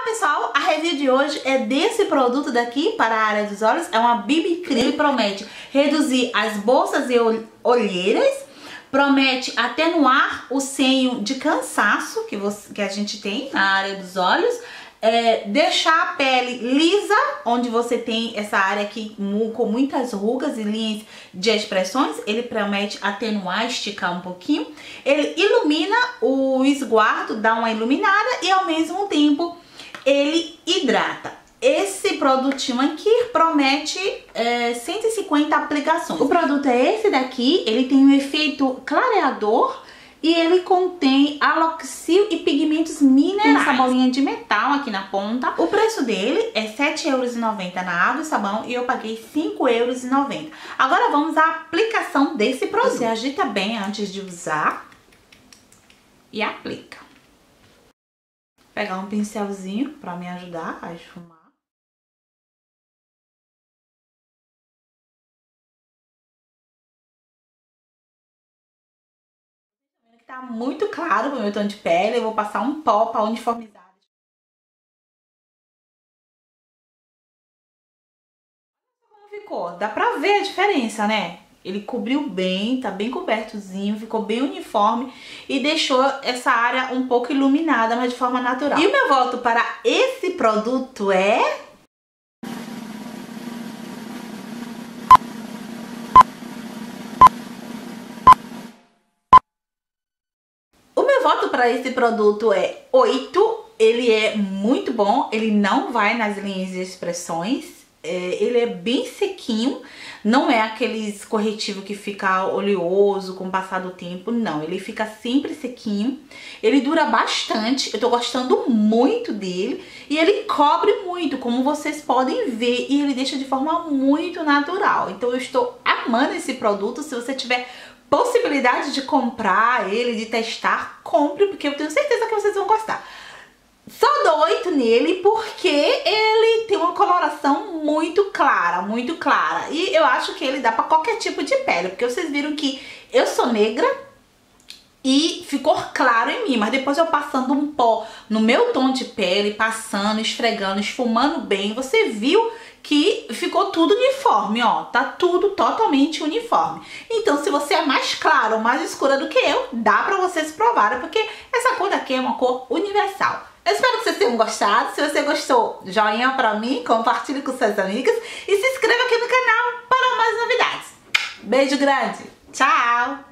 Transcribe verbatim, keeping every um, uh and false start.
pessoal, a review de hoje é desse produto daqui para a área dos olhos. É uma B B Cream. Ele promete reduzir as bolsas e olheiras, promete atenuar o senho de cansaço que, você, que a gente tem na área dos olhos, é, deixar a pele lisa, onde você tem essa área aqui com muitas rugas e linhas de expressões. Ele promete atenuar, esticar um pouquinho. Ele ilumina o esguardo, dá uma iluminada e ao mesmo tempo ele hidrata. Esse produtinho aqui promete é, cento e cinquenta aplicações. O produto é esse daqui, ele tem um efeito clareador e ele contém aloxil e pigmentos minerais. Tem essa bolinha de metal aqui na ponta. O preço dele é sete euros e noventa na água e sabão e eu paguei cinco euros e noventa. Agora vamos à aplicação desse produto. Você agita bem antes de usar e aplica. Vou pegar um pincelzinho para me ajudar a esfumar. Tá muito claro o meu tom de pele, eu vou passar um pó para uniformizar. Olha como ficou, dá pra ver a diferença, né? Ele cobriu bem, tá bem cobertozinho, ficou bem uniforme e deixou essa área um pouco iluminada, mas de forma natural. E o meu voto para esse produto é... O voto para esse produto é oito. Ele é muito bom, ele não vai nas linhas de expressões, é, ele é bem sequinho, não é aqueles corretivo que fica oleoso com o passar do tempo, não, ele fica sempre sequinho, ele dura bastante, eu tô gostando muito dele e ele cobre muito, como vocês podem ver, e ele deixa de forma muito natural, então eu estou amando esse produto. Se você tiver possibilidade de comprar ele, de testar, compre, porque eu tenho certeza que vocês vão gostar. Só dou oito nele porque ele tem uma coloração muito clara, muito clara. E eu acho que ele dá pra qualquer tipo de pele, porque vocês viram que eu sou negra e ficou claro em mim, mas depois eu passando um pó no meu tom de pele, passando, esfregando, esfumando bem, você viu que ficou tudo uniforme, ó, tá tudo totalmente uniforme. Então, se você é mais clara ou mais escura do que eu, dá pra vocês provarem, porque essa cor daqui é uma cor universal. Eu espero que vocês tenham gostado. Se você gostou, joinha pra mim, compartilhe com suas amigas e se inscreva aqui no canal para mais novidades. Beijo grande, tchau!